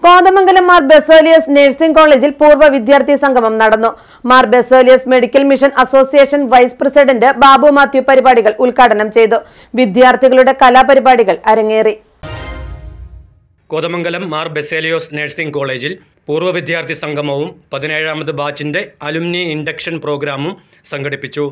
Kothamangalam Mar Baselios nursing കോളേജിൽ പൂർവ്വ വിദ്യാർത്ഥി സംഗമം നടന്നു. Mar Baselius medical mission association vice president Babu Mathew പരിപാടികൾ ഉദ്ഘാടനം ചെയ്തു. വിദ്യാർത്ഥികളുടെ കലാപരിപാടികൾ അരങ്ങേറി. കോതമംഗലം മാർ ബെസേലിയോസ് നഴ്സിംഗ് കോളേജിൽ പൂർവ്വ വിദ്യാർത്ഥി സംഗമവും 17ാമത് ബാച്ചിന്റെ അലുമിനി ഇൻഡക്ഷൻ പ്രോഗ്രാമും സംഘടിപ്പിച്ചു.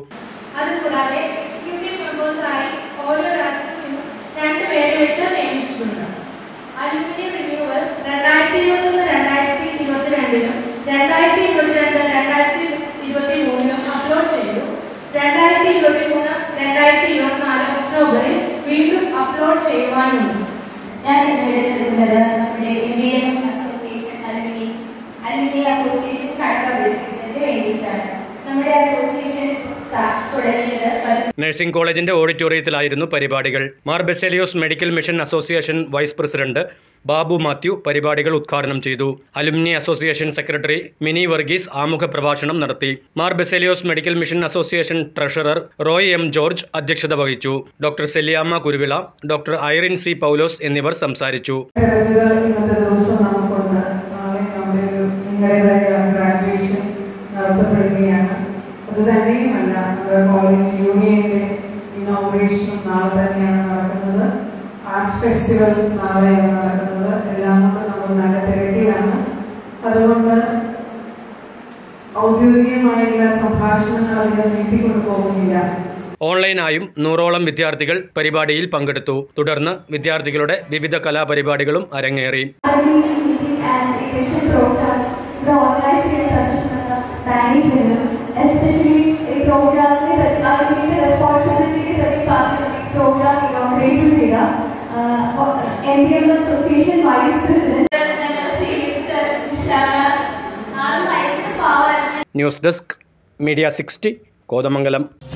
വീണ്ടും അപ്ലോഡ് ചെയ്യുവാനുണ്ട്. ഞാൻ ഇവിടെ നിൽക്കുന്നത് നമ്മുടെ ഇന്ത്യൻ അസോസിയേഷൻ അലുമിനി അസോസിയേഷൻ കടപ്പുറത്തിന് വേണ്ടിയിട്ടാണ്. നമ്മുടെ അസോസിയേഷൻ തുടങ്ങിയത് നഴ്സിംഗ് കോളേജിന്റെ ഓഡിറ്റോറിയത്തിലായിരുന്നു പരിപാടികൾ. Mar Baselios medical mission association vice president Babu Mathew പരിപാടികൾ ഉദ്ഘാടനം ചെയ്തു. Alumni association secretary Mini Varghese ആമുഖ പ്രഭാഷണം നടത്തി. Mar Baselios medical mission association treasurer Roy M George അധ്യക്ഷത വഹിച്ചു. Doctor Celiyamma Kuruvila, doctor Irene C Paulose എന്നിവർ സംസാരിച്ചു. അതുതന്നെയുമല്ല, നമ്മുടെ കോളേജ് യൂണിയന്റെ ഇനോഗ്രേഷനും നാളെ തന്നെയാണ് നടക്കുന്നത്. ആർട്സ് ഫെസ്റ്റിവൽ നാളെയാണ് നടക്കുന്നത്. എല്ലാം കൊണ്ട് നമ്മൾ നല്ല തിരക്കിലാണ്. അതുകൊണ്ട് ഔദ്യോഗികമായുള്ള സംഭാഷണങ്ങൾ അധികം നീട്ടിക്കൊണ്ടു പോകുന്നില്ല. ഓൺലൈനായും 100ഓളം വിദ്യാർത്ഥികൾ പരിപാടിയിൽ പങ്കെടുത്തു. തുടർന്ന് വിദ്യാർത്ഥികളുടെ വിവിധ കലാപരിപാടികളും അരങ്ങേറി. News desk media 60 Kothamangalam.